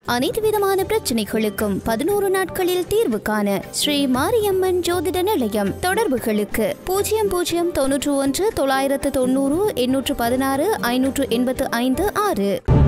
அனைத்து விதமான பிரச்சனைகளுக்கும் 11 நாட்களில் தீர்வு காண ஸ்ரீ மாரியம்மன் ஜோதிட நிலையம். தொடர்புகளுக்கு 0091 990 816 585 6.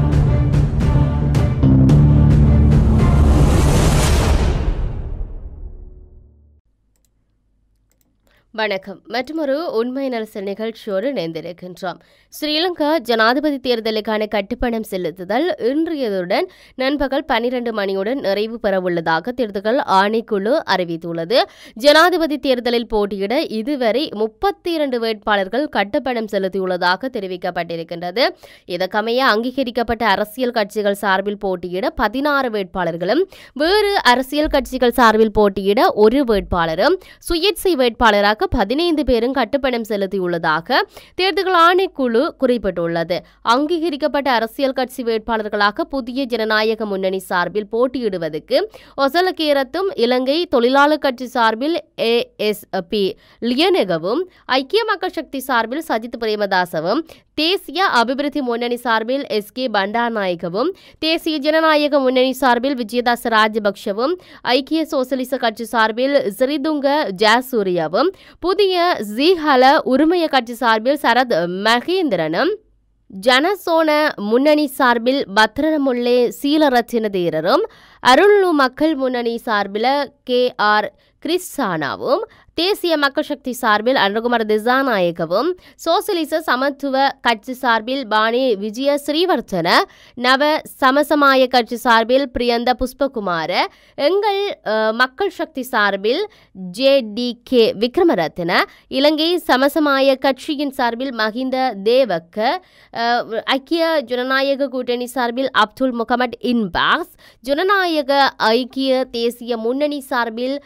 வணக்கம். மற்றொரு உண்மை நலசல் நிகழ்ச்சியோடு இணைந்திருக்கின்றோம். ஸ்ரீலங்கா ஜனாதிபதி தேர்தலுக்கான கட்டுப்பணம் செலுத்துதல் இன்றையதுடன் நண்பகல் 12 மணியுடன் நிறைவு பெறவுள்ளதாக தேர்தல் ஆணைக்குழு அறிவித்துள்ளது. ஜனாதிபதி தேர்தலில் போட்டியிட இதுவரை 32 வேட்பாளர்கள் கட்டுப்பணம் செலுத்தியுள்ளதாக தெரிவிக்கப்பட்டிருக்கின்றது. இதற்கமைய அங்கீகரிக்கப்பட்ட அரசியல் கட்சிகள் சார்பில் போட்டியிட 16 வேட்பாளர்களும், வேறு அரசியல் கட்சிகள் சார்பில் போட்டியிட ஒரு வேட்பாளரும், சுயேட்சை வேட்பாளராக 15 பேரும் கட்டுப்பணம் செலுத்தியுள்ளதாக தேர்தல் ஆணைக்குழு குறிப்பிட்டுள்ளது. அங்கீகரிக்கப்பட்ட அரசியல் கட்சி வேட்பாளர்களாக புதிய ஜனநாயக முன்னணி சார்பில் போட்டியிடுவதற்கு ஒசலகேரத்தும், இலங்கை தொழிலாளர் கட்சி சார்பில் ASP லியனகவும், ஐக்கிய மக்கள் சக்தி சார்பில் சஜித் பிரேமதாசவும், தேசிய அபிவிருத்தி முன்னணி சார்பில் SK பண்டாநாயகவும், தேசிய ஜனநாயக முன்னணி சார்பில் விஜயதாச ராஜபக்ஷவும், ஐக்கிய சோசலிச கட்சி சார்பில் சிறிதுங்க ஜாசூரியவும், புதிய ஜீஹல உரிமைய கட்சி சார்பில் சரத் மகேந்திரனும், ஜனசோன முன்னணி சார்பில் பத்ரமுல்லே சீலரத்தின தேரரும், அருள்நு மக்கள் முன்னணி சார்பில் KR கிறிஸ்தானாவும், தேசிய மக்கள் சக்தி சார்பில் அனுகுமார் திசாநாயகவும், சோசலிச சமத்துவ கட்சி சார்பில் பாணி விஜய ஸ்ரீவர்த்தன, நவ சமசமாய கட்சி சார்பில் பிரியந்த புஷ்பகுமார, எங்கள் மக்கள் சக்தி சார்பில் JDK விக்ரமரத்ன, இலங்கை சமசமாய கட்சியின் சார்பில் மஹிந்த தேவக்க, ஐக்கிய ஜனநாயக கூட்டணி சார்பில் அப்துல் முகமது இன்பாஸ், ஜனநாயக ஐக்கிய தேசிய முன்னணி சார்பில்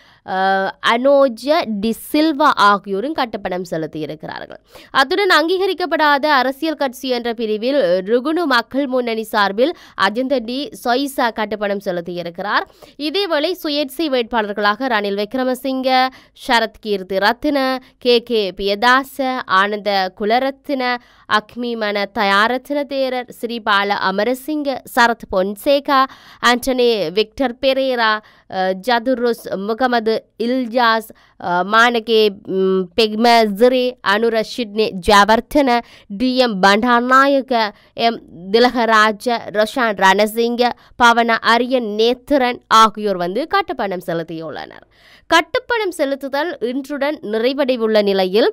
அனோஜ டி சில்வா ஆகியோரும் கட்டுப்பணம் செலுத்தியிருக்கிறார்கள். அத்துடன் அங்கீகரிக்கப்படாத அரசியல் கட்சி என்ற பிரிவில் ருகுணு மக்கள் முன்னணி சார்பில் அஜந்த டி சொய்சா கட்டுப்பணம் செலுத்தியிருக்கிறார். இதேவேளை சுயேட்சை வேட்பாளர்களாக ரணில் விக்ரமசிங்க, சரத் கீர்த்தி ரத்ன, KK Piyadasa, Ananda Kularatne, Akmeemana Dayaratne Thero, Sripala Amarasinghe, Sarath Fonseka, Antony Victor Perera, ஜதுருஸ் Mohamed Ilyas, Manage Pemasiri, Anura Sidney Jayawardena, DM Bandaranaike, M Thilakaraja, Roshan Ranasinghe, பவன அரியன் நேத்திரன் ஆகியோர் கட்டுப்பணம் செலுத்தியுள்ளனர். கட்டுப்பணம் செலுத்துதல் இன்றுடன் நிறைவடைவுள்ள நிலையில்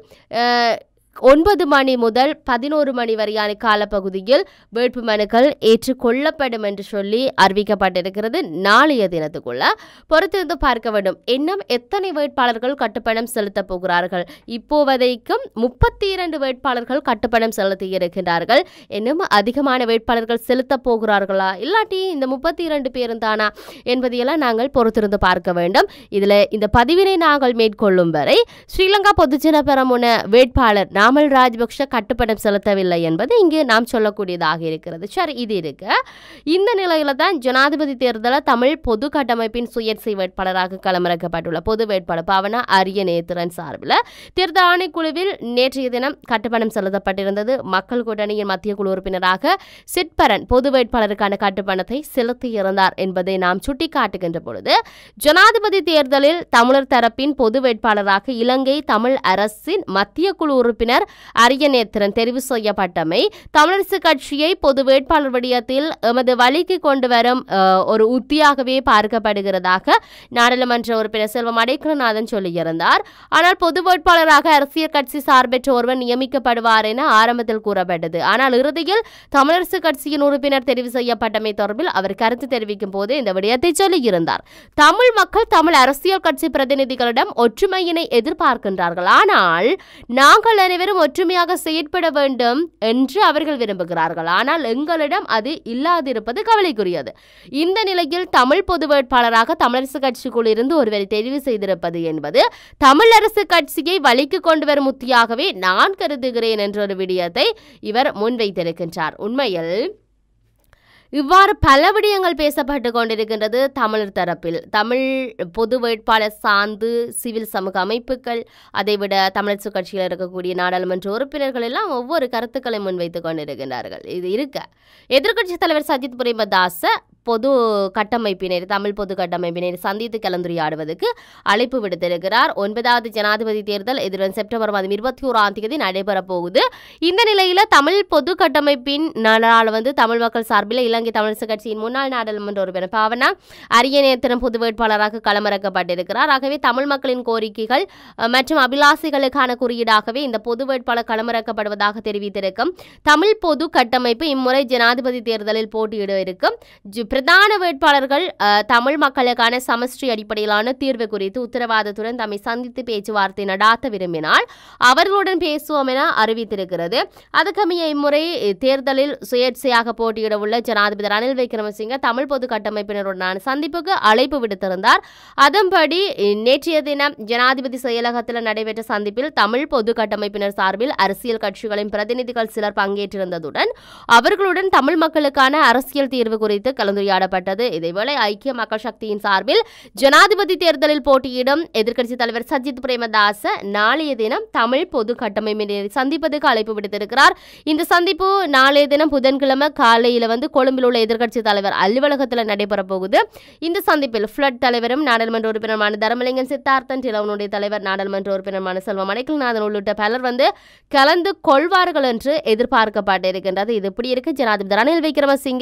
9 மணி முதல் 11 மணி வரையான காலப்பகுதியில் வேட்புமனுக்கள் ஏற்றுக்கொள்ளப்படும் என்று சொல்லி அறிவிக்கப்பட்டிருக்கிறது. நாளைய தினத்துக்குள்ள பொறுத்திருந்து பார்க்க வேண்டும். இன்னும் எத்தனை வேட்பாளர்கள் கட்டுப்பணம் செலுத்தப் போகிறார்கள்? இப்போதைக்கும் 32 வேட்பாளர்கள் கட்டுப்பணம் செலுத்தி இருக்கின்றார்கள். இன்னும் அதிகமான வேட்பாளர்கள் செலுத்தப் போகிறார்களா, இல்லாட்டி இந்த 32 பேரும் தானா என்பதையெல்லாம் நாங்கள் பொறுத்திருந்து பார்க்க வேண்டும். இதில் இந்த பதிவினை நாங்கள் மேற்கொள்ளும் வரை ஸ்ரீலங்கா பொதுஜன பெரமுன வேட்பாளர் நாமல் ராஜபக்ஷ கட்டுப்பணம் செலுத்தவில்லை என்பது இங்கு நாம் சொல்லக்கூடியதாக இருக்கிறது. சரி, இது இருக்கு. இந்த நிலையில தான் ஜனாதிபதி தேர்தலில் தமிழ் பொது கட்டமைப்பின் சுயேட்சை வேட்பாளராக களமிறக்கப்பட்டுள்ள பொது வேட்பாளர் பவன அரியநேத்திரன் சார்பில் தேர்தல் ஆணைக்குழுவில் நேற்றைய தினம் கட்டுப்பணம் செலுத்தப்பட்டிருந்தது. மக்கள் கூட்டணியின் மத்திய குழு உறுப்பினராக சிட்பரன் பொது வேட்பாளருக்கான கட்டுப்பணத்தை செலுத்தியிருந்தார் என்பதை நாம் சுட்டிக்காட்டுகின்ற பொழுது, ஜனாதிபதி தேர்தலில் தமிழர் தரப்பின் பொது வேட்பாளராக இலங்கை தமிழ் அரசின் மத்திய குழு உறுப்பினர் அரியநேத்திரன் தெரிவு செய்யப்பட்டமை தமிழரசு கட்சியை பொது வேட்பாளர் விடயத்தில் எமது வழிக்கு கொண்டு வரும் ஒரு உத்தியாகவே பார்க்கப்படுகிறதாக நாடாளுமன்ற உறுப்பினர் செல்வம் அடைக்கலநாதன் சொல்லியிருந்தார். ஆனால் பொது வேட்பாளராக அரசியல் கட்சி சார்பற்ற ஒருவர் நியமிக்கப்படுவார் என ஆரம்பத்தில் கூறப்பட்டது. ஆனால் இறுதியில் தமிழரசு கட்சியின் உறுப்பினர் தெரிவு செய்யப்பட்டமை தொடர்பில் அவர் கருத்து தெரிவிக்கும் போது இந்த விடயத்தை சொல்லியிருந்தார். தமிழ் மக்கள் தமிழ் அரசியல் கட்சி பிரதிநிதிகளிடம் ஒற்றுமையினை எதிர்பார்க்கின்றார்கள். ஆனால் நாங்கள் அனைவரும் ஒற்றுமையாக செயற்பட வேண்டும் என்று அவர்கள் விரும்புகிறார்கள். ஆனால் எங்களிடம் அது இல்லாதிருப்பது கவலைக்குரியது. இந்த நிலையில் தமிழ் பொது வேட்பாளராக தமிழரசு கட்சிக்குள் இருந்து ஒருவரை தெரிவு செய்திருப்பது என்பது தமிழரசு கட்சியை வழிக்கு கொண்டு வரும் உத்தியாகவே நான் கருதுகிறேன் என்ற ஒரு விடயத்தை இவர் முன்வைத்திருக்கின்றார். உண்மையில் இவ்வாறு பல விடயங்கள் பேசப்பட்டு கொண்டிருக்கின்றது தமிழர் தரப்பில். தமிழ் பொது வேட்பாளர் சார்ந்து சிவில் சமூக அமைப்புகள், அதைவிட தமிழரசு கட்சியில் இருக்கக்கூடிய நாடாளுமன்ற உறுப்பினர்கள் எல்லாம் ஒவ்வொரு கருத்துக்களை முன்வைத்துக் கொண்டிருக்கின்றார்கள். இது இருக்க எதிர்க்கட்சித் தலைவர் சஜித் பிரேமதாச பொது கட்டமைப்பினர், தமிழ் பொது கட்டமைப்பினர் சந்தித்து கலந்துரையாடுவதற்கு அழைப்பு விடுத்திருக்கிறார். 9வது ஜனாதிபதி தேர்தல் எதிர்வரும் செப்டம்பர் மாதம் 21ஆம் தேதி நடைபெறப் போகுது. இந்த நிலையில தமிழ் பொது கட்டமைப்பின் நாடாள தமிழ் மக்கள் சார்பில் இலங்கை தமிழரசு கட்சியின் முன்னாள் நாடாளுமன்ற உறுப்பினர் பாவனா அரியநேத்திரம் பொது வேட்பாளராக களமிறக்கப்பட்டிருக்கிறார். ஆகவே தமிழ் மக்களின் கோரிக்கைகள் மற்றும் அபிலாசைகளுக்கான குறியீடாகவே இந்த பொது வேட்பாளர் களமிறக்கப்படுவதாக தெரிவித்திருக்கும் தமிழ் பொது கட்டமைப்பு இம்முறை ஜனாதிபதி தேர்தலில் போட்டியிட இருக்கும் பிரதான வேட்பாளர்கள் தமிழ் மக்களுக்கான சமஷ்டி அடிப்படையிலான தீர்வு குறித்து உத்தரவாதத்துடன் தம்மை சந்தித்து பேச்சுவார்த்தை நடாத்த விரும்பினால் அவர்களுடன் பேசுவோம் என அறிவித்திருக்கிறது. அதுக்கமைய இம்முறை தேர்தலில் சுயேட்சையாக போட்டியிட உள்ள ஜனாதிபதி ரணில் விக்ரமசிங்க தமிழ் பொது கட்டமைப்பினருடனான சந்திப்புக்கு அழைப்பு விடுத்திருந்தார். அதன்படி நேற்றைய தினம் ஜனாதிபதி செயலகத்தில் நடைபெற்ற சந்திப்பில் தமிழ் பொது கட்டமைப்பினர் சார்பில் அரசியல் கட்சிகளின் பிரதிநிதிகள் சிலர் பங்கேற்றிருந்ததுடன் அவர்களுடன் தமிழ் மக்களுக்கான அரசியல் தீர்வு குறித்து கலந்துரையாடப்பட்டது. இதேவேளை ஐக்கிய மக்கள் சக்தியின் சார்பில் ஜனாதிபதி தேர்தலில் போட்டியிடும் எதிர்க்கட்சித் தலைவர் சஜித் பிரேமதாச நாளைய தினம் தமிழ் பொது கட்டமைப்பினரை சந்திப்பதற்கு அழைப்பு விடுத்திருக்கிறார். இந்த சந்திப்பு நாளைய தினம் புதன்கிழமை காலையில் கொழும்பில் உள்ள எதிர்க்கட்சித் தலைவர் அலுவலகத்தில் நடைபெற போகுது. இந்த சந்திப்பில் ஃபிளட் தலைவரும் நாடாளுமன்ற உறுப்பினருமான தர்மலிங்கம் சித்தார்த்தன், டிலவனுடைய தலைவர் நாடாளுமன்ற உறுப்பினருமான செல்வம் அடைக்கல்நாதன் உள்ளிட்ட பலர் கலந்து கொள்வார்கள் என்று எதிர்பார்க்கப்பட்டிருக்கின்றது. இது இப்படி இருக்கு. ஜனாதிபதி ரணில் விக்ரமசிங்க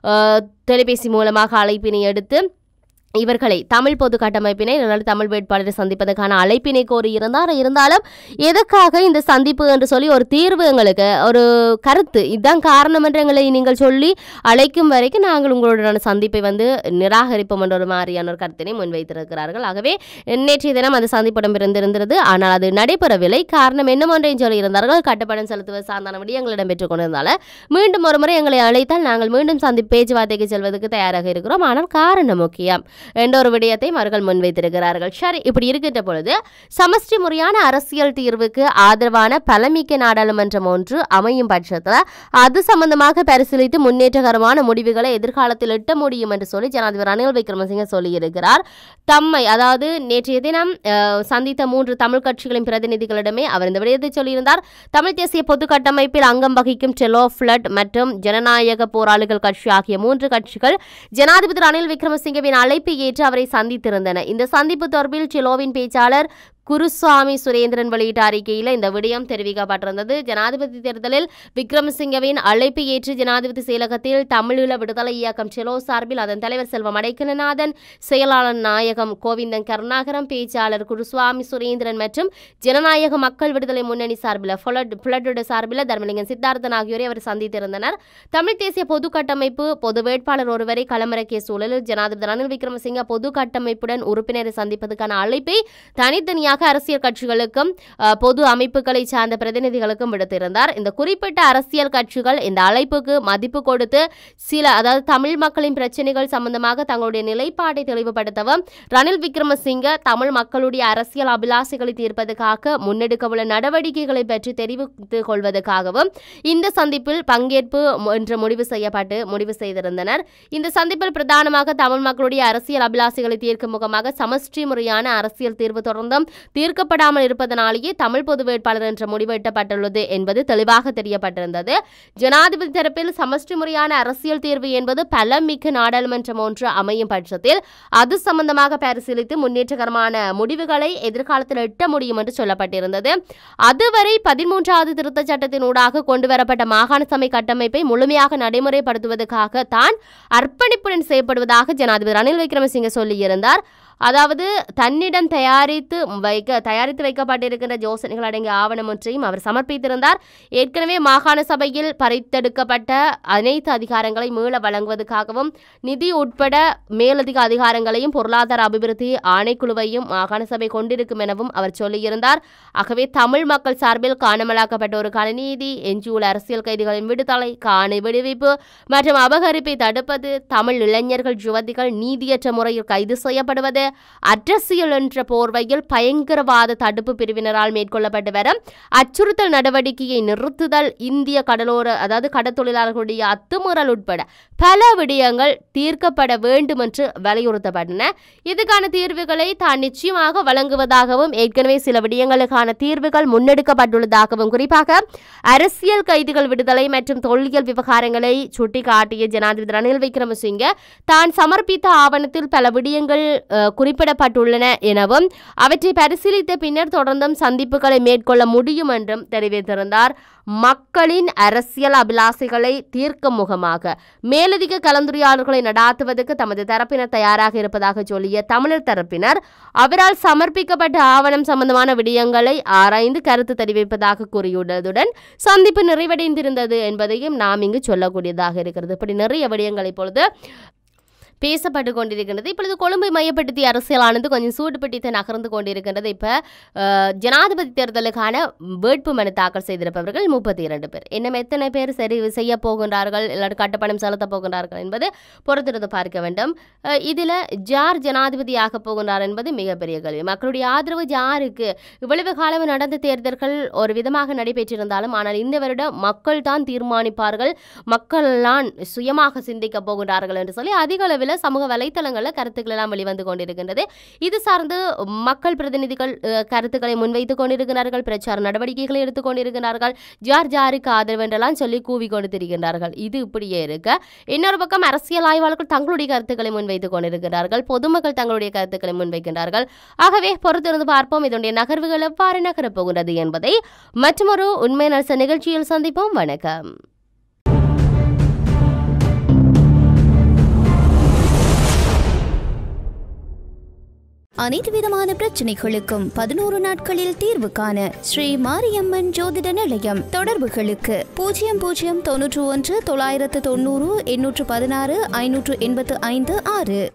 தொலைபேசி மூலமாக அழைப்பினை எடுத்து இவர்களை தமிழ் பொது கட்டமைப்பினை தமிழ் வேட்பாளரை சந்திப்பதற்கான அழைப்பினை கோரியிருந்தார். இருந்தாலும் எதற்காக இந்த சந்திப்பு என்று சொல்லி ஒரு தீர்வு, எங்களுக்கு ஒரு கருத்து இதுதான் காரணம் என்று எங்களை நீங்கள் சொல்லி அழைக்கும் வரைக்கும் நாங்கள் உங்களுடனான சந்திப்பை நிராகரிப்போம் என்ற ஒரு மாதிரியான ஒரு கருத்தினை முன்வைத்திருக்கிறார்கள். ஆகவே நேற்றைய தினம் அந்த சந்திப்பிடம் இருந்திருந்தது. ஆனால் அது நடைபெறவில்லை. காரணம் என்னமொன்றையும் சொல்லியிருந்தார்கள். கட்டுப்படம் செலுத்துவது சார்ந்தான விடயங்களிடம் பெற்றுக் கொண்டிருந்தால மீண்டும் ஒரு முறை எங்களை அழைத்தால் நாங்கள் மீண்டும் பேச்சுவார்த்தைக்கு செல்வதற்கு தயாராக இருக்கிறோம். ஆனால் காரணம் முக்கியம் என்ற ஒரு விடயத்தை அவர்கள் முன்வைத்திருக்கிறார்கள். சரி, இப்படி இருக்கின்ற பொழுது சமஷ்டி முறையான அரசியல் தீர்வுக்கு ஆதரவான பலமிக்க நாடாளுமன்றம் ஒன்று அமையும் பட்சத்தில் அது சம்பந்தமாக பரிசீலித்து முன்னேற்றகரமான முடிவுகளை எதிர்காலத்தில் எட்ட முடியும் என்று சொல்லி ஜனாதிபதி ரணில் விக்ரமசிங்க சொல்லியிருக்கிறார். தம்மை, அதாவது நேற்றைய தினம் சந்தித்த 3 தமிழ் கட்சிகளின் பிரதிநிதிகளிடமே அவர் இந்த விடயத்தை சொல்லியிருந்தார். தமிழ் தேசிய பொது கட்டமைப்பில் அங்கம் வகிக்கும் செலோ, ஃபிளட் மற்றும் ஜனநாயக போராளிகள் கட்சி ஆகிய 3 கட்சிகள் ஜனாதிபதி ரணில் விக்ரமசிங்கவின் அழைப்பு ஏற்று அவரை சந்தித்திருந்தன. இந்த சந்திப்பு தொடர்பில் செலோவின் பேச்சாளர் குருசாமி சுரேந்திரன் வெளியிட்ட அறிக்கையில் இந்த விடயம் தெரிவிக்கப்பட்டிருந்தது. ஜனாதிபதி தேர்தலில் விக்ரமசிங்கவின் அழைப்பு ஏற்று ஜனாதிபதி செயலகத்தில் தமிழீழ விடுதலை இயக்கம் செலோ சார்பில் அதன் தலைவர் செல்வம் அடைக்கலநாதன், செயலாளர் நாயகம் கோவிந்தன் கருணாகரம், பேச்சாளர் குருசுவாமி சுரேந்திரன் மற்றும் ஜனநாயக மக்கள் விடுதலை முன்னணி சார்பில் புலட் சார்பில் தர்மலிங்கம் சித்தார்த்தன் ஆகியோரை அவர் சந்தித்திருந்தனர். தமிழ் தேசிய பொது கட்டமைப்பு பொது வேட்பாளர் ஒருவரை களமிறக்கிய சூழலில் ஜனாதிபதி ரணில் விக்ரமசிங்க பொது கட்டமைப்புடன் உறுப்பினரை சந்திப்பதற்கான அழைப்பை தனித்தனியாக அரசியல் கட்சிகளுக்கும் பொது அமைப்புகளை சார்ந்த பிரதிநிதிகளுக்கும் விடுத்திருந்தார். இந்த குறிப்பிட்ட அரசியல் கட்சிகள் இந்த அழைப்புக்கு மதிப்பு கொடுத்து அதாவது தமிழ் மக்களின் பிரச்சனைகள் சம்பந்தமாக தங்களுடைய நிலைப்பாட்டை தெளிவுபடுத்தவும் ரணில் விக்ரமசிங்க தமிழ் மக்களுடைய அரசியல் அபிலாசைகளை தீர்ப்பதற்காக முன்னெடுக்கவுள்ள நடவடிக்கைகளை பற்றி தெரிவித்துக் கொள்வதற்காகவும் இந்த சந்திப்பில் பங்கேற்பு என்று முடிவு செய்திருந்தனர். இந்த சந்திப்பில் பிரதானமாக தமிழ் மக்களுடைய அரசியல் அபிலாசைகளை தீர்க்கும் முகமாக சமஷ்டி முறையான அரசியல் தீர்வு தொடர்ந்தும் தீர்க்கப்படாமல் இருப்பதனாலேயே தமிழ் பொது வேட்பாளர் என்ற முடிவு எட்டப்பட்டுள்ளது என்பது தெளிவாக தெரியப்பட்டிருந்தது. ஜனாதிபதி தரப்பில் சமஷ்டி முறையான அரசியல் தீர்வு என்பது பலமிக்க நாடாளுமன்றம் ஒன்று அமையும் பட்சத்தில் அது சம்பந்தமாக பரிசீலித்து முன்னேற்றகரமான முடிவுகளை எதிர்காலத்தில் எட்ட முடியும் என்று சொல்லப்பட்டிருந்தது. அதுவரை 13வது திருத்த சட்டத்தினூடாக கொண்டுவரப்பட்ட மாகாண சபை கட்டமைப்பை முழுமையாக நடைமுறைப்படுத்துவதற்காக தான் அர்ப்பணிப்புடன் செய்யப்படுவதாக ஜனாதிபதி ரணில் விக்ரமசிங்க சொல்லியிருந்தார். அதாவது தன்னிடம் தயாரித்து வைக்கப்பட்டிருக்கின்ற யோசனைகள் அடங்கிய ஆவணம் ஒன்றையும் அவர் சமர்ப்பித்திருந்தார். ஏற்கனவே மாகாண சபையில் பறித்தெடுக்கப்பட்ட அனைத்து அதிகாரங்களை மீள வழங்குவதற்காகவும் நிதி உட்பட மேலதிக அதிகாரங்களையும் பொருளாதார அபிவிருத்தி ஆணைக்குழுவையும் மாகாண சபை கொண்டிருக்கும் எனவும் அவர் சொல்லியிருந்தார். ஆகவே தமிழ் மக்கள் சார்பில் காணாமலாக்கப்பட்டோருக்கான நீதி, எஞ்சியுள்ள அரசியல் கைதிகளின் விடுதலை, காணி விடுவிப்பு மற்றும் அபகரிப்பை தடுப்பது, தமிழ் இளைஞர்கள் யுவதிகள் நீதியற்ற முறையில் கைது செய்யப்படுவது, அரசியல் என்ற போர்வையில் பயங்கரவாத தடுப்பு பிரிவினரால் மேற்கொள்ளப்பட்டு வரும் அச்சுறுத்தல் நடவடிக்கையை நிறுத்துதல், இந்திய கடற்தொழிலாளர்களுடைய அத்துமீறல் உட்பட பல விடயங்கள் தீர்க்கப்பட வேண்டும் என்று வலியுறுத்தப்பட்டன. இதுக்கான தீர்வுகளை தான் நிச்சயமாக வழங்குவதாகவும் ஏற்கனவே சில விடயங்களுக்கான தீர்வுகள் முன்னெடுக்கப்பட்டுள்ளதாகவும் குறிப்பாக அரசியல் கைதிகள் விடுதலை மற்றும் தொல்லியல் விவகாரங்களை சுட்டிக்காட்டிய ஜனாதிபதி ரணில் விக்ரமசிங்கே தான் சமர்ப்பித்த ஆவணத்தில் பல விடயங்கள் குறிப்பிடப்பட்டுள்ளன எனவும் அவற்றை பரிசீலித்த பின்னர் தொடர்ந்தும் சந்திப்புகளை மேற்கொள்ள முடியும் என்றும் தெரிவித்திருந்தார். மக்களின் அரசியல் அபிலாசைகளை தீர்க்கும் முகமாக மேலதிக கலந்துரையாடல்களை நடாத்துவதற்கு தமது தரப்பினர் தயாராக இருப்பதாக சொல்லிய தமிழர் தரப்பினர் அவரால் சமர்ப்பிக்கப்பட்ட ஆவணம் சம்பந்தமான விடயங்களை ஆராய்ந்து கருத்து தெரிவிப்பதாக கூறியுள்ளதுடன் சந்திப்பு நிறைவடைந்திருந்தது என்பதையும் நாம் இங்கு சொல்லக்கூடியதாக இருக்கிறது. இப்படி நிறைய விடயங்களை இப்பொழுது பேசப்பட்டு கொண்டிருக்கின்றது. இப்பொழுது கொழும்பை மையப்படுத்திய அரசியலானது கொஞ்சம் சூடுபட்டு நகர்ந்து கொண்டிருக்கின்றது. இப்போ ஜனாதிபதி தேர்தலுக்கான வேட்பு மனு தாக்கல் செய்திருப்பவர்கள் 32 பேர். இன்னும் எத்தனை பேர் சரி செய்ய போகின்றார்கள், இல்லாட்டி கட்டப்பணம் செலுத்த போகின்றார்கள் என்பது பொறுத்திருந்து பார்க்க வேண்டும். இதில் ஜார் ஜனாதிபதியாக போகின்றார் என்பது மிகப்பெரிய கேள்வி. மக்களுடைய ஆதரவு ஜாருக்கு இவ்வளவு காலம் நடந்த தேர்தல்கள் ஒரு விதமாக நடைபெற்றிருந்தாலும் ஆனால் இந்த வருடம் மக்கள் தான் தீர்மானிப்பார்கள், மக்கள்லாம் சுயமாக சிந்திக்க போகின்றார்கள் என்று சொல்லி அதிக அளவில் சமூக வலைத்தளங்களில் கருத்துக்கள் எல்லாம் வெளிவந்து கொண்டிருக்கின்றது. இது சார்ந்து மக்கள் பிரதிநிதிகள் கருத்துக்களை முன்வைத்துக் கொண்டிருக்கிறார்கள், பிரச்சார நடவடிக்கைகளை எடுத்துக் கொண்டிருக்கிறார்கள், ஜாருக்கு ஆதரவு என்றெல்லாம் சொல்லி கூவிக்கொண்டு திரிகின்றார்கள். இது இப்படியே இருக்க இன்னொரு பக்கம் அரசியல் ஆய்வாளர்கள் தங்களுடைய கருத்துக்களை முன்வைத்துக் கொண்டிருக்கிறார்கள், பொதுமக்கள் தங்களுடைய கருத்துக்களை முன்வைக்கின்றார்கள். ஆகவே பொறுத்திருந்து பார்ப்போம் இதனுடைய நகர்வுகள் எவ்வாறு நகரப் போகின்றது என்பதை மற்றொரு உண்மை நரச நிகழ்ச்சியில் சந்திப்போம். வணக்கம். அனைத்து விதமான பிரச்சனைகளுக்கும் 11 நாட்களில் தீர்வு காண ஸ்ரீ மாரியம்மன் ஜோதிட நிலையம். தொடர்புகளுக்கு 0091 990 816 585 6.